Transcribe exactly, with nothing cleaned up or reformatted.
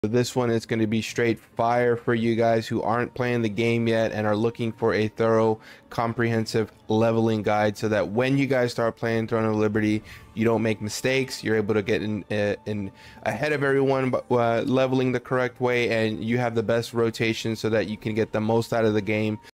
This one is going to be straight fire for you guys who aren't playing the game yet and are looking for a thorough, comprehensive leveling guide, so that when you guys start playing Throne of Liberty, you don't make mistakes. You're able to get in, uh, in ahead of everyone, uh, leveling the correct way, and you have the best rotation so that you can get the most out of the game.